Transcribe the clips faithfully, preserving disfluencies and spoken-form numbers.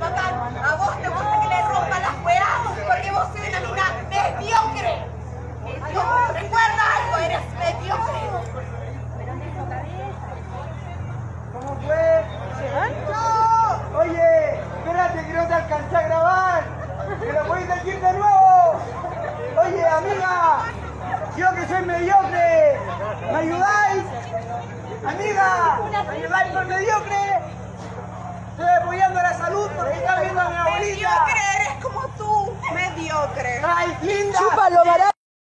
bacán. A vos te gusta que le rompan las weas porque vos soy una mina mediocre. Mediocre. Recuerda algo, eres mediocre. ¿Cómo fue? ¡No! Oye, espérate que no te alcancé a grabar. Que lo podéis decir de nuevo. Oye, amiga, yo que soy mediocre, ¿me ayudáis? Amiga, ¿me ayudáis con mediocre? Estoy apoyando la salud porque está viendo a mi abuelita. Mediocre, eres como tú. Mediocre. ¡Ay, linda! ¡Chúpalo, barato!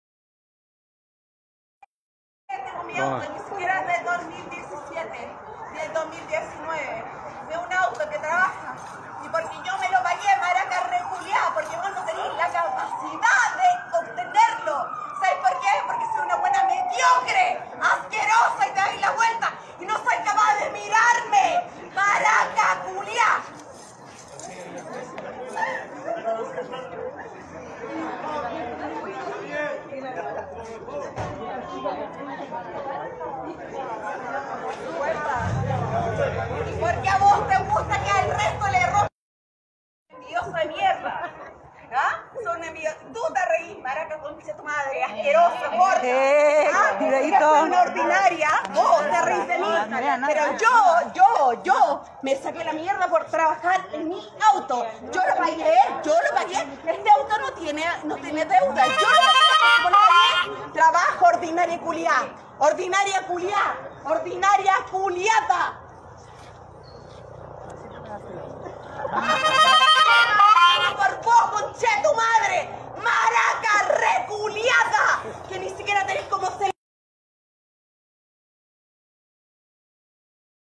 Tengo mi auto, ni siquiera es del dos mil diecisiete, del dos mil diecinueve. De un auto que trabaja. Y porque yo me lo pagué, maraca reculeada, porque vos no tenéis la capacidad de obtenerlo. ¿Sabes por qué? Porque soy una buena mediocre, asquerosa y te dais la vuelta y no soy capaz de mirarme. Maraca culiá. Porque a vos te gusta que al resto le rompa. Envidioso de mierda. ¿Ah? Son envidiosos. Tú te reís, maraca, concha tu madre, asquerosa, gorda. Eh, ¿Ah? cuidadito. Yo soy una ordinaria, vos te reís de mí. Pero yo, yo, yo me saqué la mierda por trabajar en mi auto. Yo lo pagué, yo lo pagué. Este auto no tiene, no tiene deuda. Yo lo pagué, como lo pagué. Trabajo ordinaria culiá. Ordinaria culiá. Ordinaria culiata.